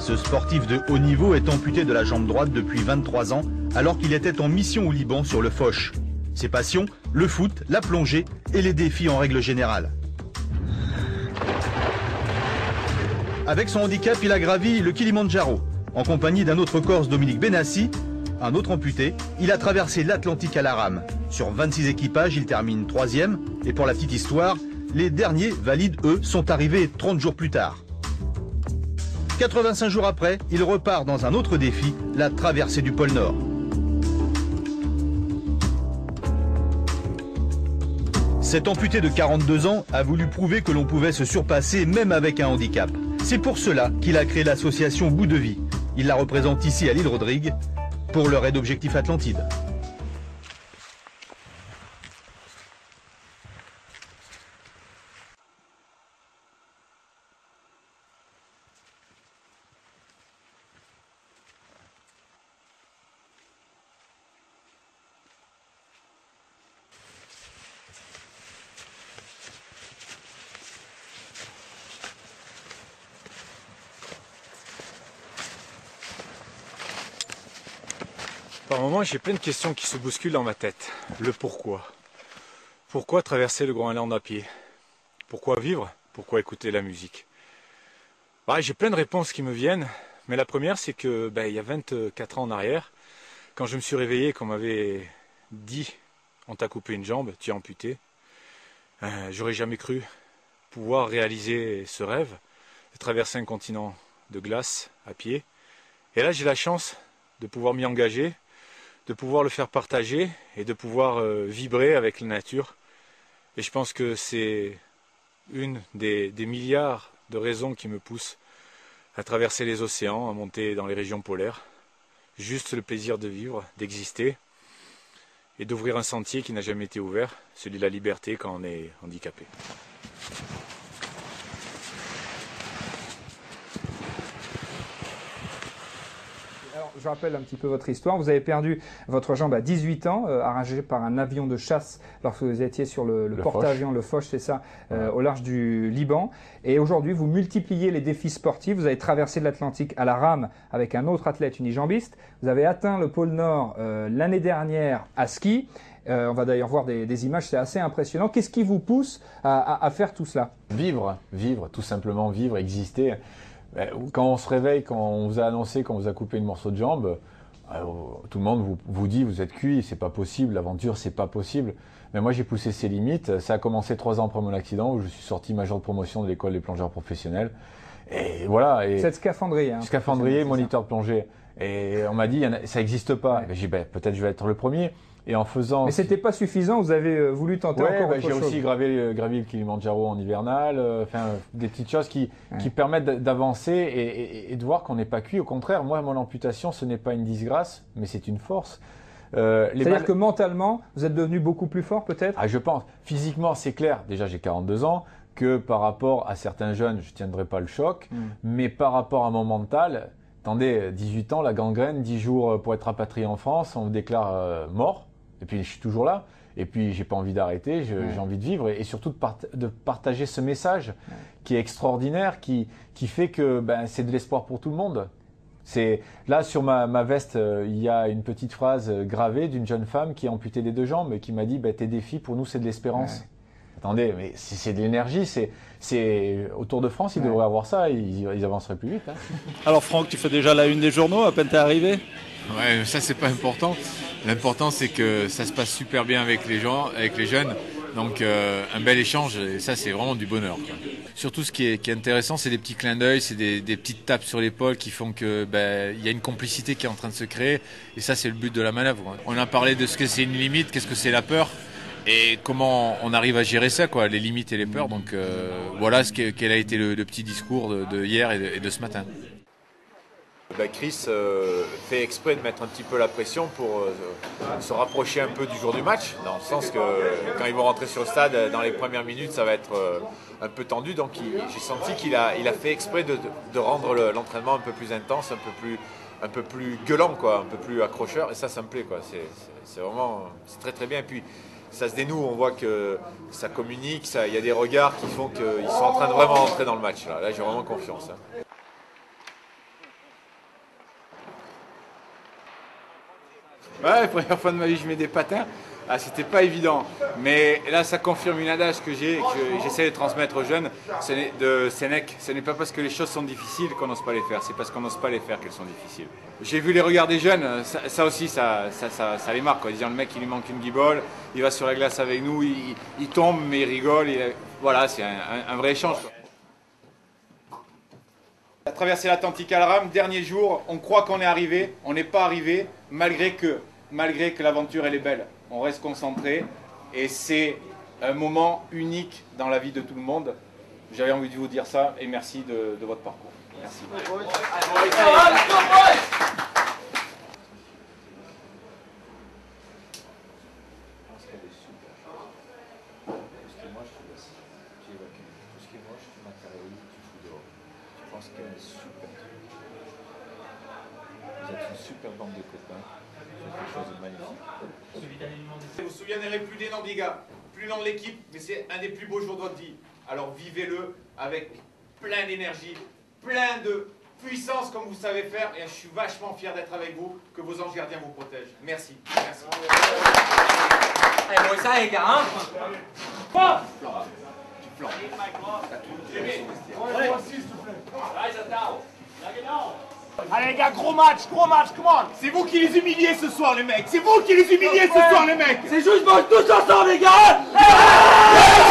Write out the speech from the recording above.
Ce sportif de haut niveau est amputé de la jambe droite depuis 23 ans, alors qu'il était en mission au Liban sur le Foch. Ses passions, le foot, la plongée et les défis en règle générale. Avec son handicap, il a gravi le Kilimandjaro. En compagnie d'un autre Corse, Dominique Benassi, un autre amputé, il a traversé l'Atlantique à la rame. Sur 26 équipages, il termine 3e. Et pour la petite histoire, les derniers valides, eux, sont arrivés 30 jours plus tard. 85 jours après, il repart dans un autre défi, la traversée du pôle Nord. Cet amputé de 42 ans a voulu prouver que l'on pouvait se surpasser même avec un handicap. C'est pour cela qu'il a créé l'association Bout de Vie. Il la représente ici à l'île Rodrigue pour le raid Objectif Atlantide. Par moments, j'ai plein de questions qui se bousculent dans ma tête. Le pourquoi. Pourquoi traverser le Groenland à pied? Pourquoi vivre? Pourquoi écouter la musique? J'ai plein de réponses qui me viennent, mais la première, c'est que il y a 24 ans en arrière, quand je me suis réveillé, qu'on m'avait dit « on t'a coupé une jambe, tu es amputé », j'aurais jamais cru pouvoir réaliser ce rêve, de traverser un continent de glace à pied. Et là, j'ai la chance de pouvoir m'y engager, de pouvoir le faire partager et de pouvoir vibrer avec la nature. Et je pense que c'est une des milliards de raisons qui me poussent à traverser les océans, à monter dans les régions polaires. Juste le plaisir de vivre, d'exister et d'ouvrir un sentier qui n'a jamais été ouvert, celui de la liberté quand on est handicapé. Je rappelle un petit peu votre histoire. Vous avez perdu votre jambe à 18 ans, arrachée par un avion de chasse lorsque vous étiez sur le porte-avions, le Foch, c'est ça, au large du Liban. Et aujourd'hui, vous multipliez les défis sportifs. Vous avez traversé l'Atlantique à la rame avec un autre athlète unijambiste. Vous avez atteint le pôle Nord l'année dernière à ski. On va d'ailleurs voir des images, c'est assez impressionnant. Qu'est-ce qui vous pousse à faire tout cela? Vivre, tout simplement vivre, exister. Quand on se réveille, quand on vous a annoncé qu'on vous a coupé une morceau de jambe, tout le monde vous dit vous êtes cuit, c'est pas possible, l'aventure c'est pas possible. Mais moi j'ai poussé ses limites. Ça a commencé 3 ans après mon accident où je suis sorti major de promotion de l'école des plongeurs professionnels. Et voilà. Et cette scaphandrier. Hein, scaphandrier, moniteur de plongée. Et on m'a dit ça n'existe pas. Ouais. J'ai dit peut-être je vais être le premier. Et en faisant. Mais c'était pas suffisant. Vous avez voulu tenter encore autre chose. J'ai aussi gravé le Kilimandjaro en hivernal. Des petites choses qui permettent d'avancer et de voir qu'on n'est pas cuit. Au contraire, moi, mon amputation, ce n'est pas une disgrâce, mais c'est une force. C'est-à-dire que mentalement, vous êtes devenu beaucoup plus fort, peut-être? Je pense. Physiquement, c'est clair. Déjà, j'ai 42 ans. Que par rapport à certains jeunes, je ne tiendrai pas le choc. Mais par rapport à mon mental, attendez, 18 ans, la gangrène, 10 jours pour être rapatrié en France, on me déclare mort. Et puis je suis toujours là. Et puis j'ai pas envie d'arrêter, j'ai envie de vivre et surtout de partager ce message qui est extraordinaire, qui fait que c'est de l'espoir pour tout le monde. Là sur ma veste, il y a une petite phrase gravée d'une jeune femme qui est amputée des 2 jambes et qui m'a dit tes défis pour nous c'est de l'espérance. Ouais. Attendez, mais c'est de l'énergie, c'est au Tour de France, ils devraient avoir ça, ils avanceraient plus vite. Hein. Alors Franck, tu fais déjà la une des journaux, à peine t'es arrivé? Ouais, ça c'est pas important. L'important c'est que ça se passe super bien avec les gens, avec les jeunes. Donc un bel échange et ça c'est vraiment du bonheur, quoi. Surtout ce qui est intéressant, c'est des petits clins d'œil, c'est des petites tapes sur l'épaule qui font que y a une complicité qui est en train de se créer et ça c'est le but de la manœuvre, quoi. On a parlé de ce que c'est une limite, qu'est-ce que c'est la peur et comment on arrive à gérer ça, quoi, les limites et les peurs. Donc voilà quel a été le petit discours de hier et de ce matin. Chris fait exprès de mettre un petit peu la pression pour se rapprocher un peu du jour du match, dans le sens que quand ils vont rentrer sur le stade, dans les premières minutes, ça va être un peu tendu. Donc j'ai senti qu'il a fait exprès de rendre l'entraînement un peu plus intense, un peu plus gueulant, quoi, un peu plus accrocheur. Et ça me plaît, quoi. C'est vraiment très très bien. Et puis ça se dénoue, on voit que ça communique, il y a des regards qui font qu'ils sont en train de vraiment entrer dans le match. Là j'ai vraiment confiance. Hein. Ouais, première fois de ma vie, je mets des patins. Ah, c'était pas évident. Mais là, ça confirme une adage que j'ai, que j'essaie de transmettre aux jeunes, de Sénèque. Ce n'est pas parce que les choses sont difficiles qu'on n'ose pas les faire, c'est parce qu'on n'ose pas les faire qu'elles sont difficiles. J'ai vu les regards des jeunes, ça aussi, ça les marque, quoi. Disant, le mec, il lui manque une guibole, il va sur la glace avec nous, il tombe, mais il rigole. Voilà, c'est un vrai échange, quoi. On a traversé l'Atlantique à la rame, dernier jour, on croit qu'on est arrivé, on n'est pas arrivé, malgré que l'aventure elle est belle. On reste concentré et c'est un moment unique dans la vie de tout le monde. J'avais envie de vous dire ça et merci de votre parcours. Merci. Vous êtes une super bande de copains. Quelque chose de magnifique. Vous vous souviendrez plus des noms des gars, plus le nom de l'équipe, mais c'est un des plus beaux jours de votre vie. Alors vivez-le avec plein d'énergie, plein de puissance comme vous savez faire. Et je suis vachement fier d'être avec vous, que vos anges gardiens vous protègent. Merci. Merci. Allez, bon, ça, les gars, hein? Tu flanques. Allez, les gars, gros match, come on! C'est vous qui les humiliez ce soir, les mecs! C'est vous qui les humiliez ce soir, les mecs! C'est juste, mange tous ensemble, les gars!